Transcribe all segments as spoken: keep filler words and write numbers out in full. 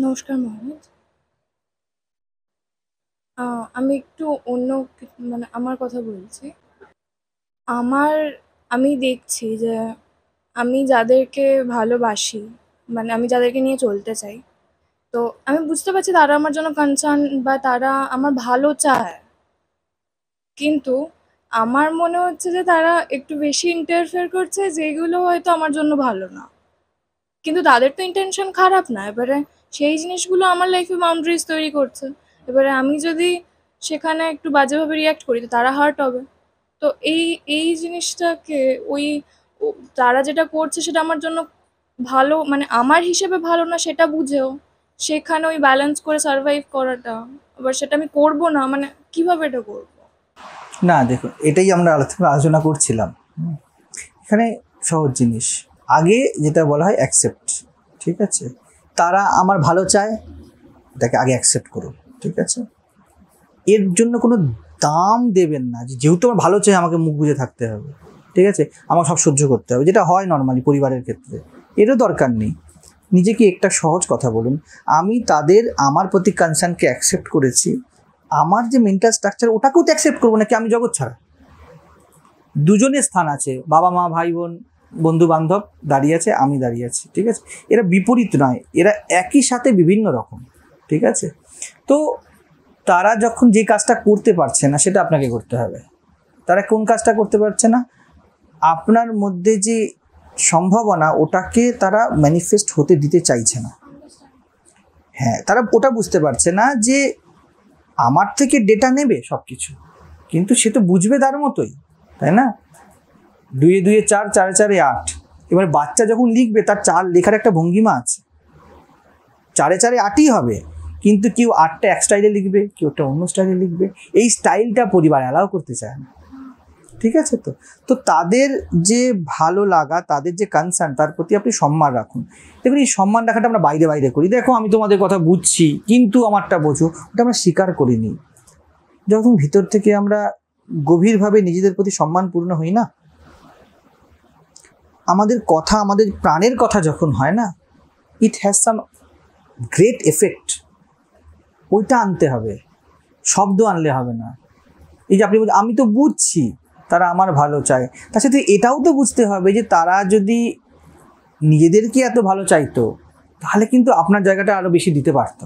নমস্কার মহারাজ। আ আমি একটু অন্য কি মানে আমার কথা বলছি। আমার আমি দেখছি যে আমি যাদেরকে ভালোবাসি, মানে আমি যাদেরকে নিয়ে চলতে চাই, তো আমি বুঝতে পারছি তারা আমার জন্য কনসার্ন বা তারা আমার ভালো চায়। কিন্তু আমার মনে হচ্ছে যে তারা একটু বেশি ইন্টারফেয়ার করছে, যেগুলো হয়তো আমার জন্য ভালো না। কিন্তু তাদের তো ইন্টেনশন খারাপ না। এবারে সেই জিনিসগুলো আমার লাইফে বাউন্ডারিজ তৈরি করছে। এবারে আমি যদি সেখানে একটু বাজেভাবে রিঅ্যাক্ট করি তো তারা হার্ট হবে। তো এই এই জিনিসটাকে ওই ও তারা যেটা করছে সেটা আমার জন্য ভালো, মানে আমার হিসেবে ভালো না সেটা বুঝেও সেখানে ওই ব্যালেন্স করে সারভাইভ করাটা, এবার সেটা আমি করব না, মানে কিভাবে এটা করব? না দেখুন, এটাই আমরা আলোচনা আলোচনা করছিলাম। এখানে সহজ জিনিস, আগে যেটা বলা হয় অ্যাকসেপ্ট, ঠিক আছে? তারা আমার ভালো চায়, এটাকে আগে অ্যাকসেপ্ট করুন, ঠিক আছে? এর জন্য কোনো দাম দেবেন না যে যেহেতু আমার ভালো চাই আমাকে মুখ বুজে থাকতে হবে, ঠিক আছে, আমার সব সহ্য করতে হবে, যেটা হয় নর্মালি পরিবারের ক্ষেত্রে। এরও দরকার নেই। নিজেকে একটা সহজ কথা বলুন, আমি তাদের আমার প্রতি কনসার্নকে অ্যাকসেপ্ট করেছি, আমার যে মেন্টাল স্ট্রাকচার ওটাকেও তো অ্যাকসেপ্ট করবো নাকি আমি জগৎ ছাড়া? দুজনের স্থান আছে, বাবা মা ভাই বোন বন্ধু বান্ধব দাঁড়িয়ে আছে, আমি দাঁড়িয়ে আছি, ঠিক আছে? এরা বিপরীত নয়, এরা একই সাথে বিভিন্ন রকম, ঠিক আছে? তো তারা যখন যে কাজটা করতে পারছে না সেটা আপনাকে করতে হবে। তারা কোন কাজটা করতে পারছে না? আপনার মধ্যে যে সম্ভাবনা ওটাকে তারা ম্যানিফেস্ট হতে দিতে চাইছে না। হ্যাঁ, তারা ওটা বুঝতে পারছে না যে আমার থেকে ডেটা নেবে সব কিছু, কিন্তু সে তো বুঝবে তার মতোই, তাই না? দুয়ে দুয়ে চার, চারে চারে আট। এবার বাচ্চা যখন লিখবে তার চার লেখার একটা ভঙ্গিমা আছে, চারে চারে আটই হবে, কিন্তু কেউ আটটা এক স্টাইলে লিখবে, কেউ একটা অন্য স্টাইলে লিখবে। এই স্টাইলটা পরিবার অ্যালাউ করতে চায় না, ঠিক আছে? তো তো তাদের যে ভালো লাগা, তাদের যে কনসার্ন, তার প্রতি আপনি সম্মান রাখুন। দেখুন, এই সম্মান রাখাটা আমরা বাইরে বাইরে করি, দেখো আমি তোমাদের কথা বুঝছি কিন্তু আমারটা বোঝো, ওটা আমরা স্বীকার করিনি। যখন ভিতর থেকে আমরা গভীরভাবে নিজেদের প্রতি সম্মানপূর্ণ হই না, আমাদের কথা, আমাদের প্রাণের কথা যখন হয় না, it has some great effect. ওইটা আনতে হবে, শব্দ আনলে হবে না। এই যে আপনি বলছেন আমি তো বুঝছি তারা আমার ভালো চায়, তার সাথে এটাও তো বুঝতে হবে যে তারা যদি নিজেদেরকে এত ভালো চাইতো তাহলে কিন্তু আপনার জায়গাটা আরও বেশি দিতে পারতো।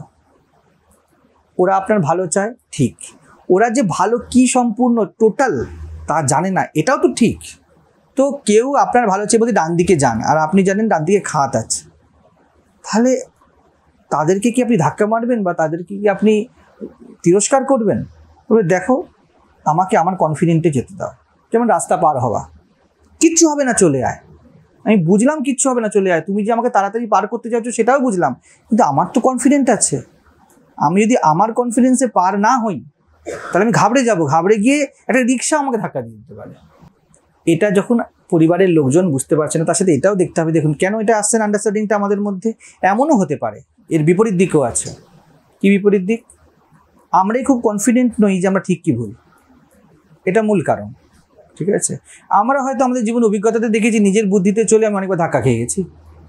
ওরা আপনার ভালো চায় ঠিক, ওরা যে ভালো কি সম্পূর্ণ টোটাল তা জানে না, এটাও তো ঠিক। তো কেউ আপনার ভালো চেয়ে বলতে ডান দিকে যান আর আপনি জানেন ডান দিকে খাত আছে, তাহলে তাদেরকে কি আপনি ধাক্কা মারবেন বা তাদেরকে কি আপনি তিরস্কার করবেন? তবে দেখো, আমাকে আমার কনফিডেন্টে যেতে দাও। যেমন রাস্তা পার হওয়া, কিচ্ছু হবে না চলে আয়, আমি বুঝলাম কিচ্ছু হবে না চলে আয়, তুমি যে আমাকে তাড়াতাড়ি পার করতে চাইছো সেটাও বুঝলাম, কিন্তু আমার তো কনফিডেন্ট আছে। আমি যদি আমার কনফিডেন্সে পার না হই তাহলে আমি ঘাবড়ে যাব, ঘাবড়ে গিয়ে একটা রিক্সা আমাকে ধাক্কা দিয়ে দিতে পারে। এটা যখন পরিবারের লোকজন বুঝতে পারছে না, তার সাথে এটাও দেখতে হবে, দেখুন কেন এটা আসছে না আন্ডারস্ট্যান্ডিংটা আমাদের মধ্যে। এমনও হতে পারে এর বিপরীত দিকও আছে। কি বিপরীত দিক? আমরাই খুব কনফিডেন্ট নই যে আমরা ঠিক কি ভুল, এটা মূল কারণ, ঠিক আছে? আমরা হয়তো আমাদের জীবন অভিজ্ঞতাতে দেখেছি নিজের বুদ্ধিতে চলে আমি অনেকবার ধাক্কা খেয়ে গেছি,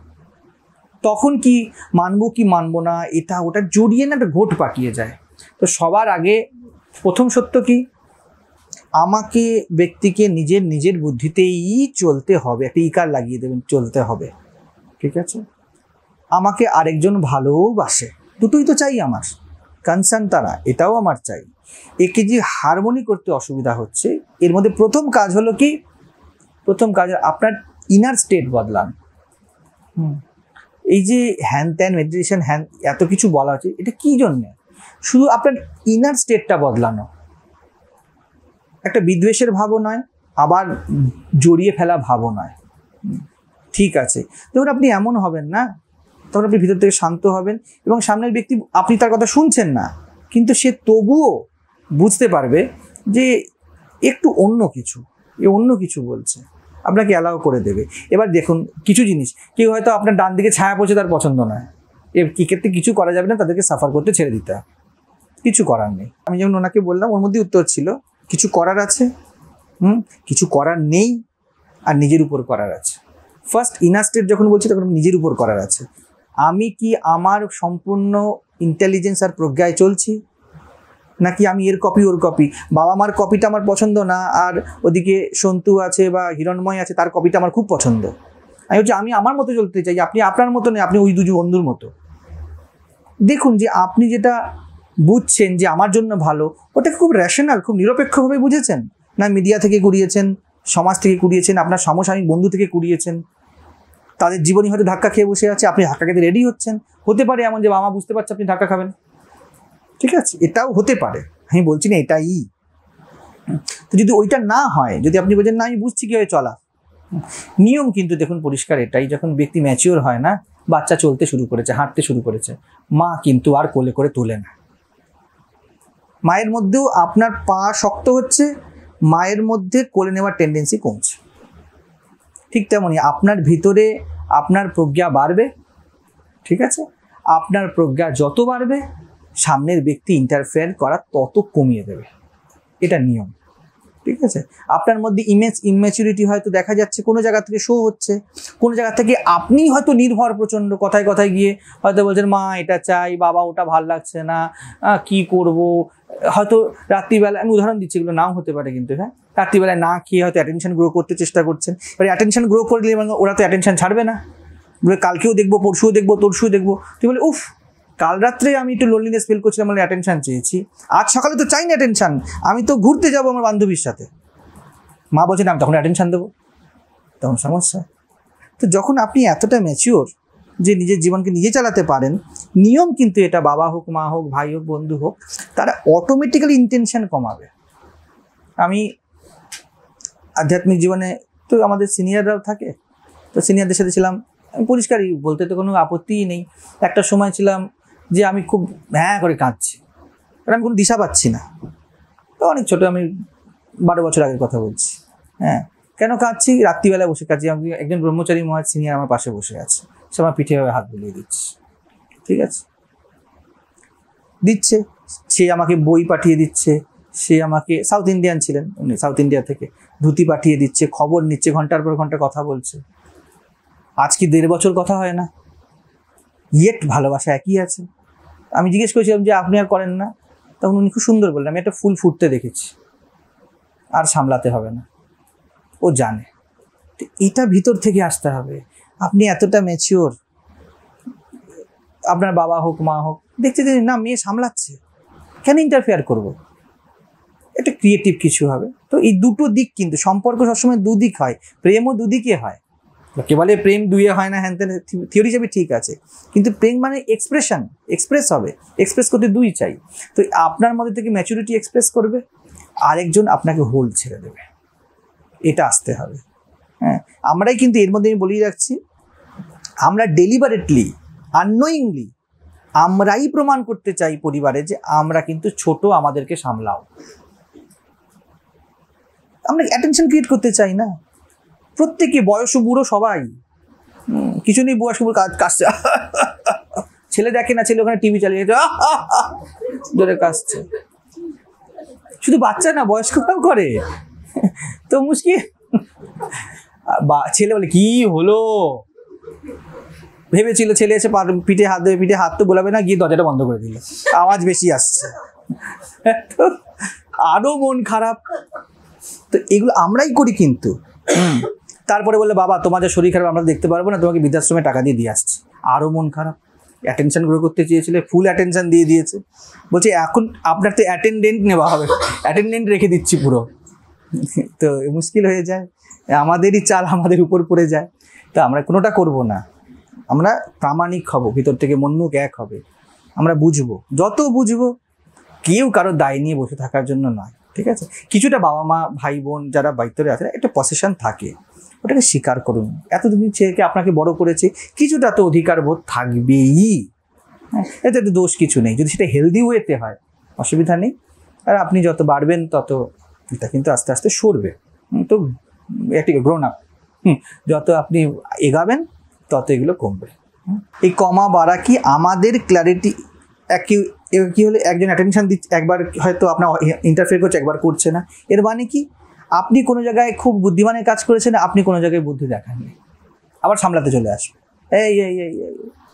তখন কি মানবো কি মানবো না এটা ওটা জড়িয়ে না একটা ঘোট পাকিয়ে যায়। তো সবার আগে প্রথম সত্য কি, আমাকে ব্যক্তিকে নিজের নিজের বুদ্ধিতেই চলতে হবে, একটা ইকার লাগিয়ে দেবেন, চলতে হবে, ঠিক আছে? আমাকে আরেকজন ভালোবাসে, দুটোই তো চাই আমার, কনসার্ন তারা, এটাও আমার চাই। একে যে হারমোনি করতে অসুবিধা হচ্ছে, এর মধ্যে প্রথম কাজ হলো কি, প্রথম কাজ আপনার ইনার স্টেট বদলান। হুম এই যে হ্যান ত্যান মেডিটেশন হ্যান এত কিছু বলা হচ্ছে, এটা কি জন্যে? শুধু আপনার ইনার স্টেটটা বদলানো, একটা বিদ্বেষের ভাবও নয়, আবার জড়িয়ে ফেলা ভাবও নয়, ঠিক আছে? দেখুন, আপনি এমন হবেন না, তখন আপনি ভিতর থেকে শান্ত হবেন এবং সামনের ব্যক্তি, আপনি তার কথা শুনছেন না কিন্তু সে তবুও বুঝতে পারবে যে একটু অন্য কিছু, এ অন্য কিছু বলছে, আপনাকে অ্যালাউ করে দেবে। এবার দেখুন, কিছু জিনিস কেউ হয়তো আপনার ডান দিকে ছায়া পড়ছে, তার পছন্দ নয়, এ কী ক্ষেত্রে কিছু করা যাবে না, তাদেরকে সাফার করতে ছেড়ে দিতে হবে, কিছু করার নেই। আমি যেমন ওনাকে বললাম, ওর মধ্যে উত্তর ছিল কিছু করার আছে, হুম কিছু করার নেই, আর নিজের উপর করার আছে। ফার্স্ট ইনার স্টেট যখন বলছি তখন নিজের উপর করার আছে, আমি কি আমার সম্পূর্ণ ইন্টেলিজেন্স আর প্রজ্ঞায় চলছি, নাকি আমি এর কপি ওর কপি? বাবা মার কপিটা আমার পছন্দ না, আর ওদিকে সন্তু আছে বা হিরণময় আছে, তার কপিটা আমার খুব পছন্দ। আমি হচ্ছে আমি আমার মতো চলতে চাই, আপনি আপনার মতো নেই, আপনি ওই দুজন বন্ধুর মতো। দেখুন যে আপনি যেটা বুঝছেন যে আমার জন্য ভালো, ওটা খুব র্যাশনাল, খুব নিরপেক্ষভাবে বুঝেছেন, না মিডিয়া থেকে কুড়িয়েছেন, সমাজ থেকে কুড়িয়েছেন, আপনার সমসাময়িক বন্ধু থেকে কুড়িয়েছেন, তাদের জীবনী হয়তো ধাক্কা খেয়ে বসে আছে, আপনি ধাক্কা খেতে রেডি হচ্ছেন। হতে পারে এমন যে বাবা বুঝতে পারছে আপনি ধাক্কা খাবেন, ঠিক আছে, এটাও হতে পারে, আমি বলছি না এটাই। তো যদি ওইটা না হয়, যদি আপনি বলছেন না আমি বুঝছি কীভাবে চলা, নিয়ম কিন্তু দেখুন পরিষ্কার এটাই, যখন ব্যক্তি ম্যাচিওর হয় না, বাচ্চা চলতে শুরু করেছে, হাঁটতে শুরু করেছে, মা কিন্তু আর কোলে করে তোলে না। মায়ের মধ্যেও আপনার পা শক্ত হচ্ছে, মায়ের মধ্যে কোলে নেওয়ার টেন্ডেন্সি কমছে। ঠিক তেমনই আপনার ভিতরে আপনার প্রজ্ঞা বাড়বে, ঠিক আছে, আপনার প্রজ্ঞা যত বাড়বে সামনের ব্যক্তি ইন্টারফেয়ার করা তত কমিয়ে দেবে, এটা নিয়ম, ঠিক আছে। আপনার মধ্যে ইমেজ ইম্যাচুরিটি হয়তো দেখা যাচ্ছে, কোনো জায়গা থেকে শো হচ্ছে, কোনো জায়গা থেকে আপনি হয়তো নির্ভর প্রচণ্ড, কথায় কথায় গিয়ে হয়তো বলছেন মা এটা চাই, বাবা ওটা ভাল লাগছে না, কি করব, হয়তো রাত্রিবেলা, আমি উদাহরণ দিচ্ছি, এগুলো নাও হতে পারে কিন্তু, হ্যাঁ, রাত্রিবেলায় না খেয়ে হয়তো অ্যাটেনশন গ্রো করতে চেষ্টা করছেন। এবার অ্যাটেনশন গ্রো করলে ওরা তো অ্যাটেনশন ছাড়বে না, বলে কালকেও দেখবো, পরশুও দেখবো, তরশুও দেখবো। তুই বলে উফ, কাল রাত্রে আমি একটু লোনলিনেস ফিল করছিলাম, মানে অ্যাটেনশন চেয়েছি, আজ সকালে তো চাই না অ্যাটেনশন, আমি তো ঘুরতে যাবো আমার বান্ধবীর সাথে। মা বলছেন আমি তখন অ্যাটেনশন দেবো, তখন সমস্যা। তো যখন আপনি এতটা ম্যাচিওর যে নিজের জীবনকে নিজে চালাতে পারেন, নিয়ম কিন্তু এটা, বাবা হোক, মা হোক, ভাই হোক, বন্ধু হোক, তারা অটোমেটিক্যালি ইন্টেনশন কমাবে। আমি আধ্যাত্মিক জীবনে তো আমাদের সিনিয়ররাও থাকে, তো সিনিয়রদের সাথে ছিলাম, আমি পরিষ্কারই বলতে তো কোনো আপত্তিই নেই। একটা সময় ছিলাম যে আমি খুব হ্যাঁ করে কাঁদছি, কারণ আমি কোনো দিশা পাচ্ছি না। তো অনেক ছোটো, আমি বারো বছর আগের কথা বলছি। হ্যাঁ, কেন কাঁদছি? রাত্রিবেলায় বসে কাঁদছি, আমি একজন ব্রহ্মচারী মহাজ সিনিয়র আমার পাশে বসে আছে, সে আমার পিঠে ভাবে হাত বুলিয়ে দিচ্ছে, ঠিক আছে, দিচ্ছে, সে আমাকে বই পাঠিয়ে দিচ্ছে, সে আমাকে, সাউথ ইন্ডিয়ান ছিলেন উনি, সাউথ ইন্ডিয়া থেকে ধুতি পাঠিয়ে দিচ্ছে, খবর নিচ্ছে, ঘন্টার পর ঘন্টা কথা বলছে। আজ কি দেড় বছর কথা হয় না, ইয়েট ভালোবাসা একই আছে। আমি জিজ্ঞেস করেছিলাম যে আপনি আর করেন না, তখন উনি খুব সুন্দর বললেন, আমি একটা ফুল ফুটতে দেখেছি, আর সামলাতে হবে না, ও জানে। তো এটা ভিতর থেকে আসতে হবে। আপনি এতটা ম্যাচিওর, আপনার বাবা হোক, মা হোক, দেখতে যে না মেয়ে সামলাচ্ছে, কেন ইন্টারফেয়ার করবো, এটা ক্রিয়েটিভ কিছু হবে। তো এই দুটো দিক, কিন্তু সম্পর্ক সবসময় দুদিক হয়, প্রেমও দুদিকে হয়। কে বলে প্রেম দুইয়ে হয় না, হ্যান, থিওরি হিসেবে ঠিক আছে, কিন্তু প্রেম মানে এক্সপ্রেশন, এক্সপ্রেস হবে, এক্সপ্রেস করতে দুই চাই। তো আপনার মধ্যে থেকে ম্যাচুরিটি এক্সপ্রেস করবে, আরেকজন আপনাকে হোল্ড ছেড়ে দেবে, এটা আসতে হবে। হ্যাঁ, আমরাই কিন্তু এর মধ্যে আমি বলেই রাখছি, আমরা ডেলিবারেটলি, আননোয়িংলি আমরাই প্রমাণ করতে চাই পরিবারে যে আমরা কিন্তু ছোট, আমাদেরকে সামলাও। আমরা অ্যাটেনশন ক্রিয়েট করতে চাই না, প্রত্যেকে, বয়স বুড়ো সবাই, কিছু নেই, বয়স বুড়ো কাজ কাশছে, ছেলে দেখে না, ছেলে ওখানে টিভি চালিয়ে ধরে কাশছে, শুধু বাচ্চা না, বয়স্করাও করে, তো মুশকিল। ছেলে বলে কি হলো, ভেবেছিল ছেলে এসে পিঠে হাত দেবে, পিঠে হাত তো বোলাবে না, গিয়ে দরজাটা বন্ধ করে দিল, আওয়াজ বেশি আসছে, আরো মন খারাপ। তো এগুলো আমরাই করি কিন্তু। তারপরে বলে বাবা তোমাদের শরীর খারাপ, আমরা দেখতে পারবো না, তোমাকে বৃদ্ধাশ্রমে টাকা দিয়ে দিয়ে আসছে, আরও মন খারাপ। অ্যাটেনশন গ্রো করতে চেয়েছিলে, ফুল অ্যাটেনশন দিয়ে দিয়েছে, বলছে এখন আপনার তো অ্যাটেন্ডেন্ট নেওয়া হবে, অ্যাটেন্ডেন্ট রেখে দিচ্ছি পুরো। তো মুশকিল হয়ে যায়, আমাদেরই চাল আমাদের উপর পড়ে যায়। তো আমরা কোনোটা করব না, আমরা প্রামাণিক হব, ভিতর থেকে মন মুখ এক হবে, আমরা বুঝবো, যত বুঝবো, কেউ কারো দায় নিয়ে বসে থাকার জন্য নয়, ঠিক আছে। কিছুটা বাবা মা, ভাই বোন যারা ভিতরে আছে, একটা পসেশন থাকে, ওটাকে স্বীকার করুন। এতদিন ছেলেকে আপনাকে বড় করেছে, কিছুটা তো অধিকার বোধ থাকবেই, হ্যাঁ, এতে তো দোষ কিছু নেই, যদি সেটা হেলদি ওয়েতে হয় অসুবিধা নেই। আর আপনি যত বাড়বেন তত এটা কিন্তু আস্তে আস্তে সরবে, তো একটি গ্রোন আপ, হুম, যত আপনি এগাবেন তত এগুলো কমবে। এই কমা বাড়া কি আমাদের ক্ল্যারিটি, একই কি হলে একজন অ্যাটেনশন দিচ্ছে, একবার হয়তো আপনার ইন্টারফেয়ার করছে, একবার করছে না, এর মানে কি আপনি কোনো জায়গায় খুব বুদ্ধিমানের কাজ করেছেন, আপনি কোনো জায়গায় বুদ্ধি দেখাননি, আবার সামলাতে চলে আসবে, এই এই এই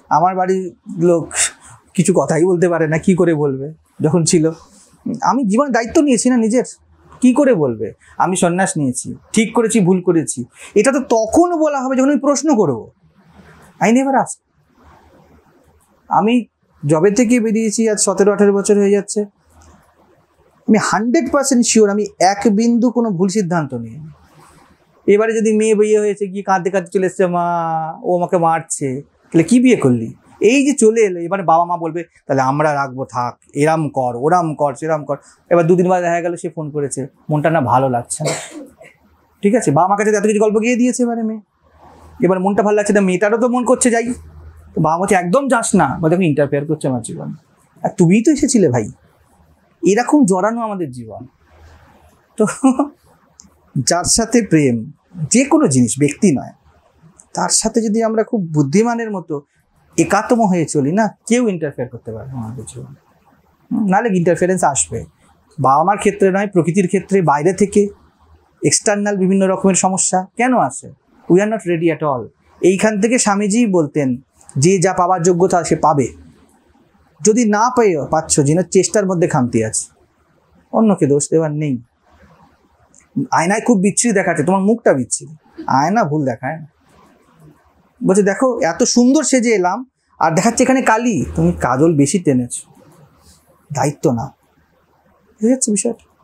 আমার বাড়ির লোক কিছু কথাই বলতে পারে না, কি করে বলবে যখন ছিল। আমি জীবনে দায়িত্ব নিয়েছি না নিজের, কি করে বলবে আমি সন্ন্যাস নিয়েছি, ঠিক করেছি ভুল করেছি, এটা তো তখন বলা হবে যখন আমি প্রশ্ন করবো। I never ask. আমি জবে থেকে বেরিয়েছি, আজ সতেরো আঠারো বছর হয়ে যাচ্ছে, আমি হান্ড্রেড পার্সেন্ট শিওর আমি এক বিন্দু কোনো ভুল সিদ্ধান্ত নিই। এবারে যদি মেয়ে বিয়ে হয়েছে, গিয়ে কাঁদতে কাঁদতে চলে এসছে, মা ও আমাকে মারছে, তাহলে কি বিয়ে করলি? এই যে চলে এলো, এবারে বাবা মা বলবে তাহলে আমরা রাখবো, থাক, এরাম কর, ওরাম কর, সেরাম কর। এবার দুদিন বাদে দেখা গেল সে ফোন করেছে, মনটা না ভালো লাগছে না, ঠিক আছে, বাবা মার কাছে এত কিছু গল্প গিয়ে দিয়েছে, এবারে মেয়ে, এবার মনটা ভালো লাগছে না, মেয়েটারও তো মন করছে যাই, তো বাবা বলছে একদম যাস না, বা দেখো ইন্টারফেয়ার করছে আমার জীবন। আর তুমিই তো এসেছিলে ভাই। এরকম জড়ানো আমাদের জীবন। তো যার সাথে প্রেম, যে কোনো জিনিস, ব্যক্তি নয়, তার সাথে যদি আমরা খুব বুদ্ধিমানের মতো একাত্ম হয়ে চলি না, কেউ ইন্টারফেয়ার করতে পারবে আমাদের জীবনে। নাহলে ইন্টারফারেন্স আসবে, বাবা মার ক্ষেত্রে নয়, প্রকৃতির ক্ষেত্রে, বাইরে থেকে এক্সটার্নাল বিভিন্ন রকমের সমস্যা কেন আসে? We are not ready at all. এইখান থেকে স্বামীজি বলতেন যে যা পাওয়ার যোগ্যতা সে পাবে, যদি না পেয়ে পাচ্ছ, যেন চেষ্টার মধ্যে খামতি আছে, অন্যকে দোষ দেওয়ার নেই। আয়নায় খুব বিচ্ছিরি দেখাচ্ছে, তোমার মুখটা বিচ্ছিরি, আয়না ভুল দেখায় না। বলছে দেখো এত সুন্দর সেজে এলাম, আর দেখাচ্ছে এখানে কালি, তুমি কাজল বেশি টেনেছ, দায়িত্ব না, বুঝে যাচ্ছে বিষয়টা।